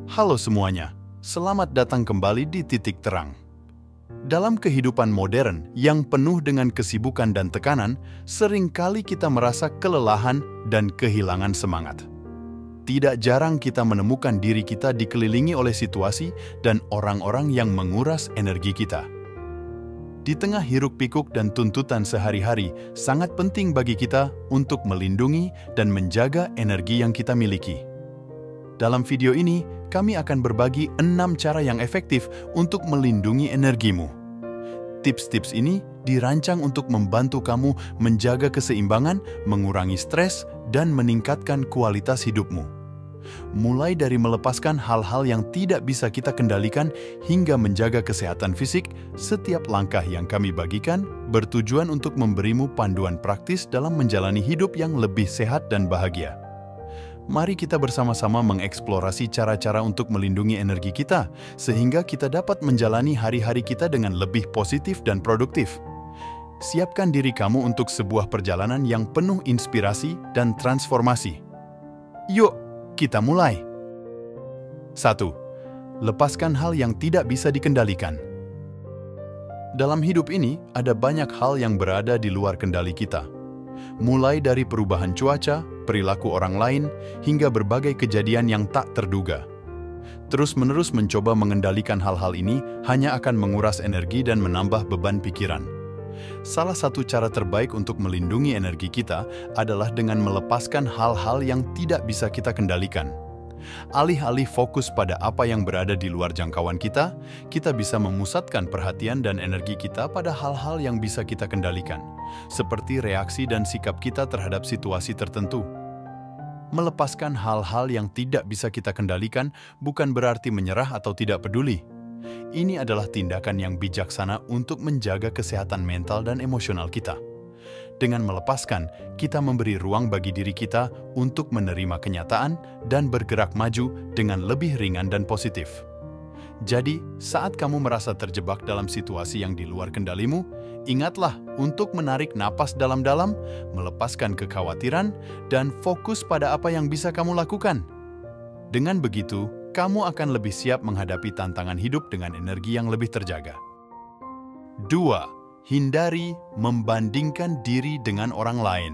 Halo semuanya, selamat datang kembali di Titik Terang. Dalam kehidupan modern yang penuh dengan kesibukan dan tekanan, seringkali kita merasa kelelahan dan kehilangan semangat. Tidak jarang kita menemukan diri kita dikelilingi oleh situasi dan orang-orang yang menguras energi kita. Di tengah hiruk-pikuk dan tuntutan sehari-hari, sangat penting bagi kita untuk melindungi dan menjaga energi yang kita miliki. Dalam video ini, kami akan berbagi 6 cara yang efektif untuk melindungi energimu. Tips-tips ini dirancang untuk membantu kamu menjaga keseimbangan, mengurangi stres, dan meningkatkan kualitas hidupmu. Mulai dari melepaskan hal-hal yang tidak bisa kita kendalikan hingga menjaga kesehatan fisik, setiap langkah yang kami bagikan bertujuan untuk memberimu panduan praktis dalam menjalani hidup yang lebih sehat dan bahagia. Mari kita bersama-sama mengeksplorasi cara-cara untuk melindungi energi kita, sehingga kita dapat menjalani hari-hari kita dengan lebih positif dan produktif. Siapkan diri kamu untuk sebuah perjalanan yang penuh inspirasi dan transformasi. Yuk, kita mulai. 1. Lepaskan hal yang tidak bisa dikendalikan. Dalam hidup ini, ada banyak hal yang berada di luar kendali kita. Mulai dari perubahan cuaca, perilaku orang lain, hingga berbagai kejadian yang tak terduga. Terus-menerus mencoba mengendalikan hal-hal ini hanya akan menguras energi dan menambah beban pikiran. Salah satu cara terbaik untuk melindungi energi kita adalah dengan melepaskan hal-hal yang tidak bisa kita kendalikan. Alih-alih fokus pada apa yang berada di luar jangkauan kita bisa memusatkan perhatian dan energi kita pada hal-hal yang bisa kita kendalikan, seperti reaksi dan sikap kita terhadap situasi tertentu. Melepaskan hal-hal yang tidak bisa kita kendalikan bukan berarti menyerah atau tidak peduli. Ini adalah tindakan yang bijaksana untuk menjaga kesehatan mental dan emosional kita. Dengan melepaskan, kita memberi ruang bagi diri kita untuk menerima kenyataan dan bergerak maju dengan lebih ringan dan positif. Jadi, saat kamu merasa terjebak dalam situasi yang di luar kendalimu, ingatlah untuk menarik napas dalam-dalam, melepaskan kekhawatiran, dan fokus pada apa yang bisa kamu lakukan. Dengan begitu, kamu akan lebih siap menghadapi tantangan hidup dengan energi yang lebih terjaga. 2. Hindari membandingkan diri dengan orang lain.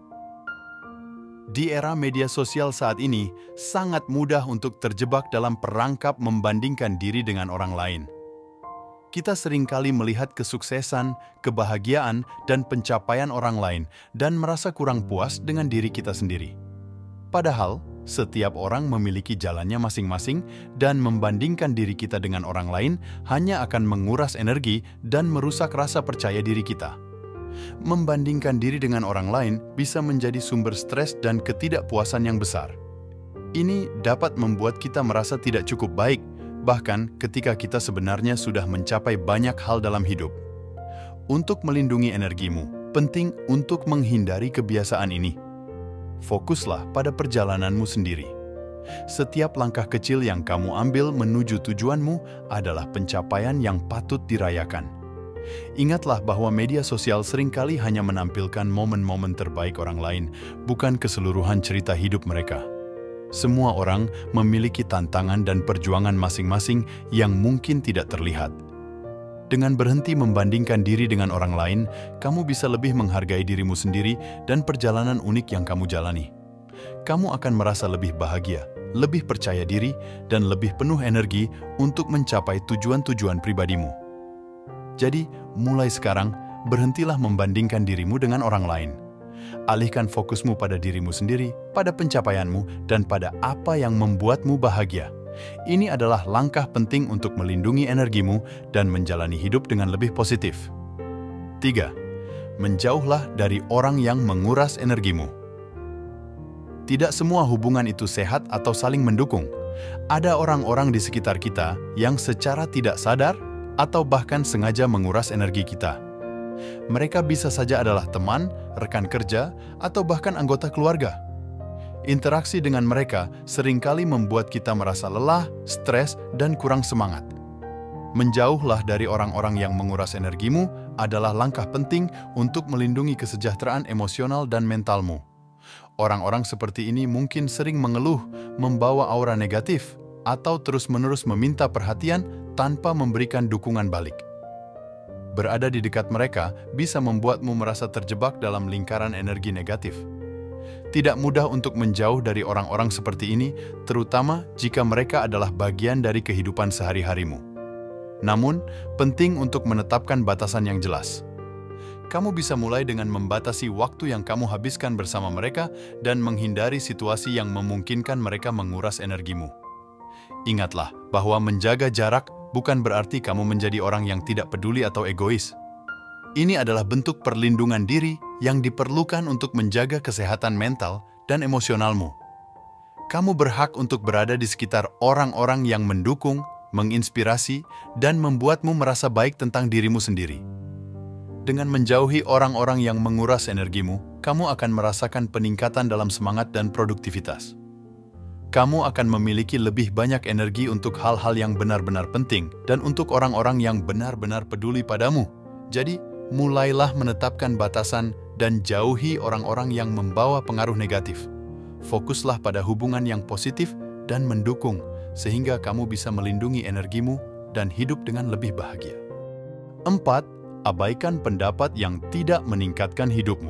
Di era media sosial saat ini, sangat mudah untuk terjebak dalam perangkap membandingkan diri dengan orang lain. Kita seringkali melihat kesuksesan, kebahagiaan, dan pencapaian orang lain dan merasa kurang puas dengan diri kita sendiri. Padahal, setiap orang memiliki jalannya masing-masing dan membandingkan diri kita dengan orang lain hanya akan menguras energi dan merusak rasa percaya diri kita. Membandingkan diri dengan orang lain bisa menjadi sumber stres dan ketidakpuasan yang besar. Ini dapat membuat kita merasa tidak cukup baik, bahkan ketika kita sebenarnya sudah mencapai banyak hal dalam hidup. Untuk melindungi energimu, penting untuk menghindari kebiasaan ini. Fokuslah pada perjalananmu sendiri. Setiap langkah kecil yang kamu ambil menuju tujuanmu adalah pencapaian yang patut dirayakan. Ingatlah bahwa media sosial seringkali hanya menampilkan momen-momen terbaik orang lain, bukan keseluruhan cerita hidup mereka. Semua orang memiliki tantangan dan perjuangan masing-masing yang mungkin tidak terlihat. Dengan berhenti membandingkan diri dengan orang lain, kamu bisa lebih menghargai dirimu sendiri dan perjalanan unik yang kamu jalani. Kamu akan merasa lebih bahagia, lebih percaya diri, dan lebih penuh energi untuk mencapai tujuan-tujuan pribadimu. Jadi, mulai sekarang, berhentilah membandingkan dirimu dengan orang lain. Alihkan fokusmu pada dirimu sendiri, pada pencapaianmu, dan pada apa yang membuatmu bahagia. Ini adalah langkah penting untuk melindungi energimu dan menjalani hidup dengan lebih positif. 3. Menjauhlah dari orang yang menguras energimu. Tidak semua hubungan itu sehat atau saling mendukung. Ada orang-orang di sekitar kita yang secara tidak sadar atau bahkan sengaja menguras energi kita. Mereka bisa saja adalah teman, rekan kerja, atau bahkan anggota keluarga. Interaksi dengan mereka seringkali membuat kita merasa lelah, stres, dan kurang semangat. Menjauhlah dari orang-orang yang menguras energimu adalah langkah penting untuk melindungi kesejahteraan emosional dan mentalmu. Orang-orang seperti ini mungkin sering mengeluh, membawa aura negatif, atau terus-menerus meminta perhatian tanpa memberikan dukungan balik. Berada di dekat mereka bisa membuatmu merasa terjebak dalam lingkaran energi negatif. Tidak mudah untuk menjauh dari orang-orang seperti ini, terutama jika mereka adalah bagian dari kehidupan sehari-harimu. Namun, penting untuk menetapkan batasan yang jelas. Kamu bisa mulai dengan membatasi waktu yang kamu habiskan bersama mereka dan menghindari situasi yang memungkinkan mereka menguras energimu. Ingatlah bahwa menjaga jarak bukan berarti kamu menjadi orang yang tidak peduli atau egois. Ini adalah bentuk perlindungan diri yang diperlukan untuk menjaga kesehatan mental dan emosionalmu. Kamu berhak untuk berada di sekitar orang-orang yang mendukung, menginspirasi, dan membuatmu merasa baik tentang dirimu sendiri. Dengan menjauhi orang-orang yang menguras energimu, kamu akan merasakan peningkatan dalam semangat dan produktivitas. Kamu akan memiliki lebih banyak energi untuk hal-hal yang benar-benar penting dan untuk orang-orang yang benar-benar peduli padamu. Jadi, mulailah menetapkan batasan dan jauhi orang-orang yang membawa pengaruh negatif. Fokuslah pada hubungan yang positif dan mendukung, sehingga kamu bisa melindungi energimu dan hidup dengan lebih bahagia. 4. Abaikan pendapat yang tidak meningkatkan hidupmu.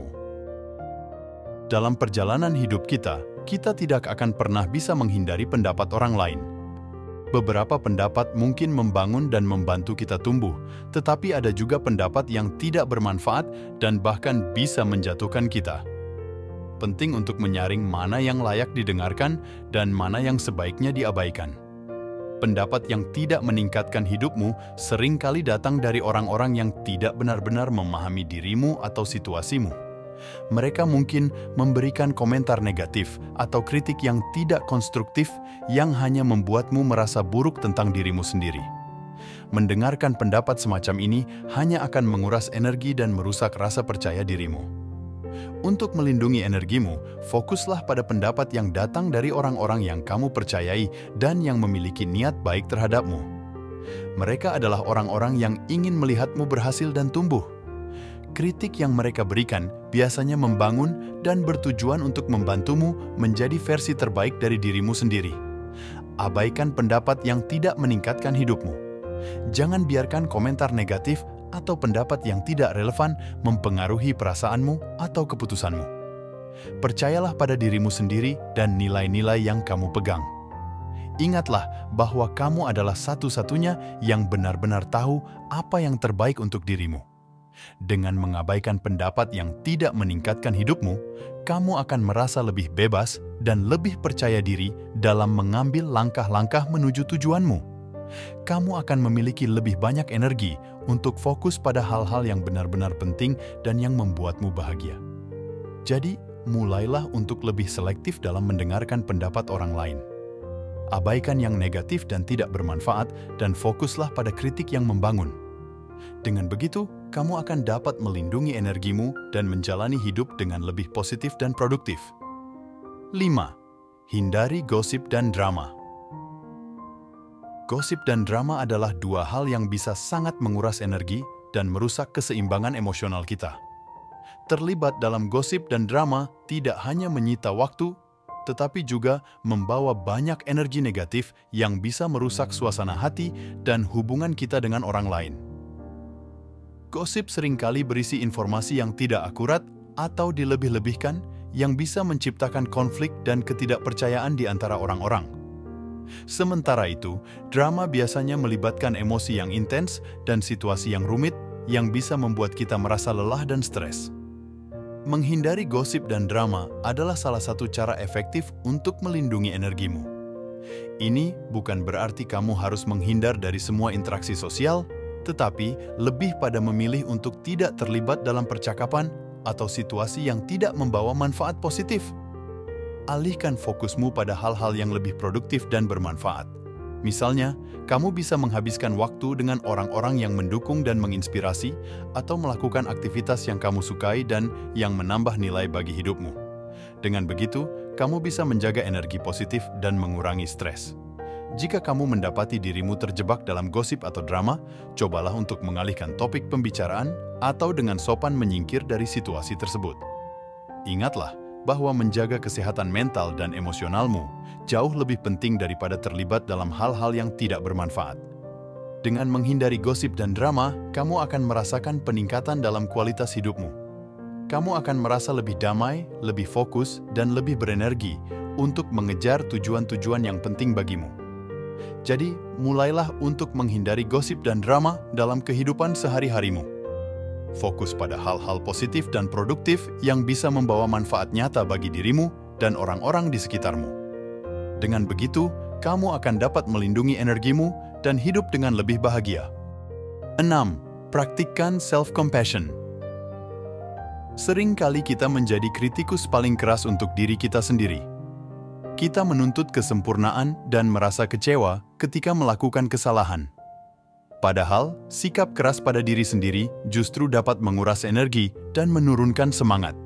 Dalam perjalanan hidup kita tidak akan pernah bisa menghindari pendapat orang lain. Beberapa pendapat mungkin membangun dan membantu kita tumbuh, tetapi ada juga pendapat yang tidak bermanfaat dan bahkan bisa menjatuhkan kita. Penting untuk menyaring mana yang layak didengarkan dan mana yang sebaiknya diabaikan. Pendapat yang tidak meningkatkan hidupmu seringkali datang dari orang-orang yang tidak benar-benar memahami dirimu atau situasimu. Mereka mungkin memberikan komentar negatif atau kritik yang tidak konstruktif yang hanya membuatmu merasa buruk tentang dirimu sendiri. Mendengarkan pendapat semacam ini hanya akan menguras energi dan merusak rasa percaya dirimu. Untuk melindungi energimu, fokuslah pada pendapat yang datang dari orang-orang yang kamu percayai dan yang memiliki niat baik terhadapmu. Mereka adalah orang-orang yang ingin melihatmu berhasil dan tumbuh. Kritik yang mereka berikan biasanya membangun dan bertujuan untuk membantumu menjadi versi terbaik dari dirimu sendiri. Abaikan pendapat yang tidak meningkatkan hidupmu. Jangan biarkan komentar negatif atau pendapat yang tidak relevan mempengaruhi perasaanmu atau keputusanmu. Percayalah pada dirimu sendiri dan nilai-nilai yang kamu pegang. Ingatlah bahwa kamu adalah satu-satunya yang benar-benar tahu apa yang terbaik untuk dirimu. Dengan mengabaikan pendapat yang tidak meningkatkan hidupmu, kamu akan merasa lebih bebas dan lebih percaya diri dalam mengambil langkah-langkah menuju tujuanmu. Kamu akan memiliki lebih banyak energi untuk fokus pada hal-hal yang benar-benar penting dan yang membuatmu bahagia. Jadi, mulailah untuk lebih selektif dalam mendengarkan pendapat orang lain. Abaikan yang negatif dan tidak bermanfaat dan fokuslah pada kritik yang membangun. Dengan begitu, kamu akan dapat melindungi energimu dan menjalani hidup dengan lebih positif dan produktif. 5. Hindari gosip dan drama. Gosip dan drama adalah dua hal yang bisa sangat menguras energi dan merusak keseimbangan emosional kita. Terlibat dalam gosip dan drama tidak hanya menyita waktu, tetapi juga membawa banyak energi negatif yang bisa merusak suasana hati dan hubungan kita dengan orang lain. Gosip seringkali berisi informasi yang tidak akurat atau dilebih-lebihkan yang bisa menciptakan konflik dan ketidakpercayaan di antara orang-orang. Sementara itu, drama biasanya melibatkan emosi yang intens dan situasi yang rumit yang bisa membuat kita merasa lelah dan stres. Menghindari gosip dan drama adalah salah satu cara efektif untuk melindungi energimu. Ini bukan berarti kamu harus menghindar dari semua interaksi sosial, tetapi lebih pada memilih untuk tidak terlibat dalam percakapan atau situasi yang tidak membawa manfaat positif. Alihkan fokusmu pada hal-hal yang lebih produktif dan bermanfaat. Misalnya, kamu bisa menghabiskan waktu dengan orang-orang yang mendukung dan menginspirasi, atau melakukan aktivitas yang kamu sukai dan yang menambah nilai bagi hidupmu. Dengan begitu, kamu bisa menjaga energi positif dan mengurangi stres. Jika kamu mendapati dirimu terjebak dalam gosip atau drama, cobalah untuk mengalihkan topik pembicaraan atau dengan sopan menyingkir dari situasi tersebut. Ingatlah bahwa menjaga kesehatan mental dan emosionalmu jauh lebih penting daripada terlibat dalam hal-hal yang tidak bermanfaat. Dengan menghindari gosip dan drama, kamu akan merasakan peningkatan dalam kualitas hidupmu. Kamu akan merasa lebih damai, lebih fokus, dan lebih berenergi untuk mengejar tujuan-tujuan yang penting bagimu. Jadi, mulailah untuk menghindari gosip dan drama dalam kehidupan sehari-harimu. Fokus pada hal-hal positif dan produktif yang bisa membawa manfaat nyata bagi dirimu dan orang-orang di sekitarmu. Dengan begitu, kamu akan dapat melindungi energimu dan hidup dengan lebih bahagia. 6. Praktikkan self-compassion. Seringkali kita menjadi kritikus paling keras untuk diri kita sendiri. Kita menuntut kesempurnaan dan merasa kecewa ketika melakukan kesalahan. Padahal, sikap keras pada diri sendiri justru dapat menguras energi dan menurunkan semangat.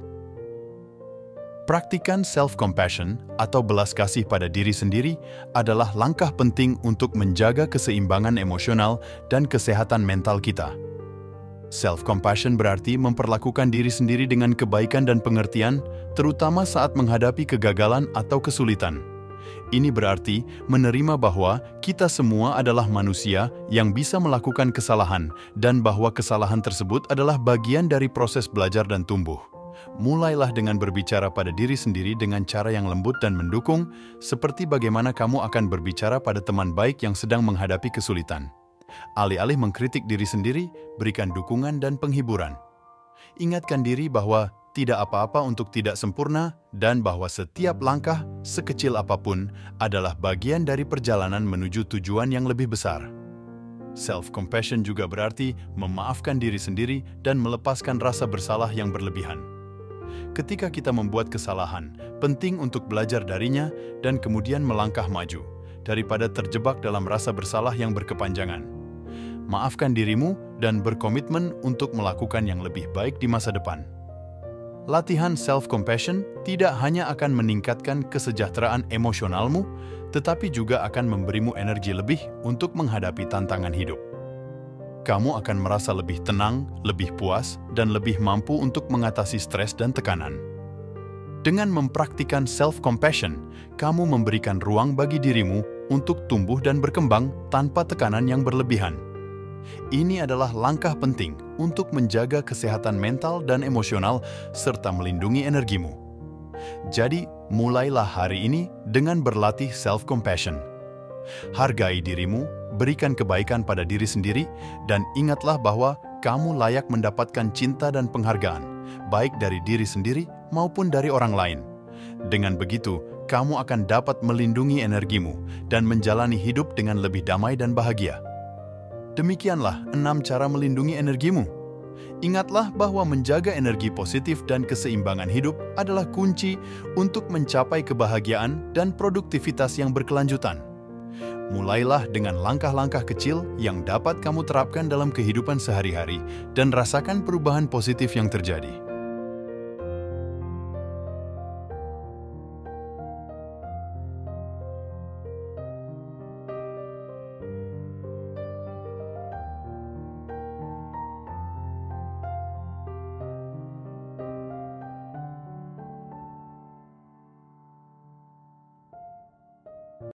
Praktikan self-compassion atau belas kasih pada diri sendiri adalah langkah penting untuk menjaga keseimbangan emosional dan kesehatan mental kita. Self-compassion berarti memperlakukan diri sendiri dengan kebaikan dan pengertian, terutama saat menghadapi kegagalan atau kesulitan. Ini berarti menerima bahwa kita semua adalah manusia yang bisa melakukan kesalahan dan bahwa kesalahan tersebut adalah bagian dari proses belajar dan tumbuh. Mulailah dengan berbicara pada diri sendiri dengan cara yang lembut dan mendukung, seperti bagaimana kamu akan berbicara pada teman baik yang sedang menghadapi kesulitan. Alih-alih mengkritik diri sendiri, berikan dukungan dan penghiburan. Ingatkan diri bahwa tidak apa-apa untuk tidak sempurna dan bahwa setiap langkah, sekecil apapun, adalah bagian dari perjalanan menuju tujuan yang lebih besar. Self-compassion juga berarti memaafkan diri sendiri dan melepaskan rasa bersalah yang berlebihan. Ketika kita membuat kesalahan, penting untuk belajar darinya dan kemudian melangkah maju, daripada terjebak dalam rasa bersalah yang berkepanjangan. Maafkan dirimu dan berkomitmen untuk melakukan yang lebih baik di masa depan. Latihan self-compassion tidak hanya akan meningkatkan kesejahteraan emosionalmu, tetapi juga akan memberimu energi lebih untuk menghadapi tantangan hidup. Kamu akan merasa lebih tenang, lebih puas, dan lebih mampu untuk mengatasi stres dan tekanan. Dengan mempraktikkan self-compassion, kamu memberikan ruang bagi dirimu untuk tumbuh dan berkembang tanpa tekanan yang berlebihan. Ini adalah langkah penting untuk menjaga kesehatan mental dan emosional serta melindungi energimu. Jadi, mulailah hari ini dengan berlatih self-compassion. Hargai dirimu, berikan kebaikan pada diri sendiri, dan ingatlah bahwa kamu layak mendapatkan cinta dan penghargaan, baik dari diri sendiri maupun dari orang lain. Dengan begitu, kamu akan dapat melindungi energimu dan menjalani hidup dengan lebih damai dan bahagia. Demikianlah 6 cara melindungi energimu. Ingatlah bahwa menjaga energi positif dan keseimbangan hidup adalah kunci untuk mencapai kebahagiaan dan produktivitas yang berkelanjutan. Mulailah dengan langkah-langkah kecil yang dapat kamu terapkan dalam kehidupan sehari-hari dan rasakan perubahan positif yang terjadi.